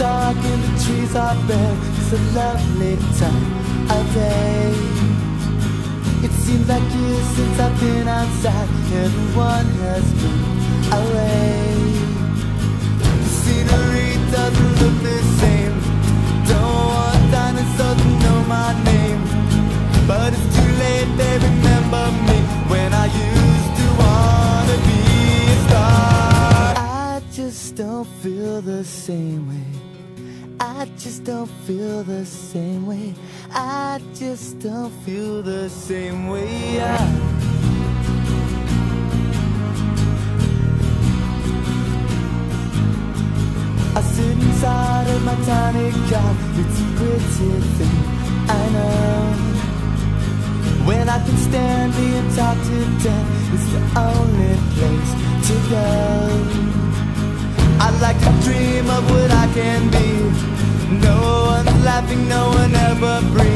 dark and the trees are bare. It's a lovely time of day. It seems like years since I've been outside. Everyone has moved away. The scenery doesn't look the same. Don't want dinosaurs to know my name, but it's too late, they remember me when I used to wanna be a star. I just don't feel the same way. I just don't feel the same way. I just don't feel the same way. I sit inside of my tiny car. It's a pretty thing, I know. When I can stand being talked to death, it's the only place to go. I like to dream of what I can be. No one's laughing, no one ever breathes.